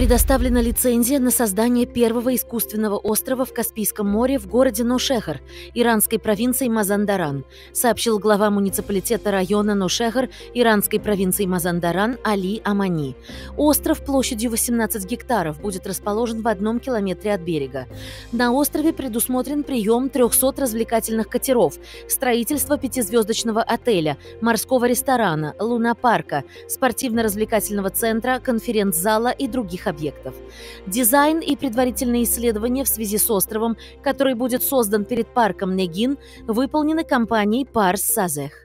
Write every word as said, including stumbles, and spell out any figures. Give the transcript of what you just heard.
Предоставлена лицензия на создание первого искусственного острова в Каспийском море в городе Ношехр, иранской провинции Мазандаран, сообщил глава муниципалитета района Ношехр иранской провинции Мазандаран Али Амани. Остров площадью восемнадцать гектаров будет расположен в одном километре от берега. На острове предусмотрен прием трехсот развлекательных катеров, строительство пятизвездочного отеля, морского ресторана, лунопарка, спортивно-развлекательного центра, конференц-зала и других объектов. Дизайн и предварительные исследования в связи с островом, который будет создан перед парком Негин, выполнены компанией Парс Сазех.